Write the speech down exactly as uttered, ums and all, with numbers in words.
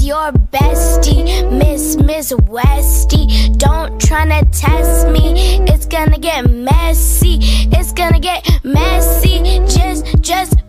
your bestie, Miss Miss Westie. Don't tryna test me, it's gonna get messy. It's gonna get messy. Just, just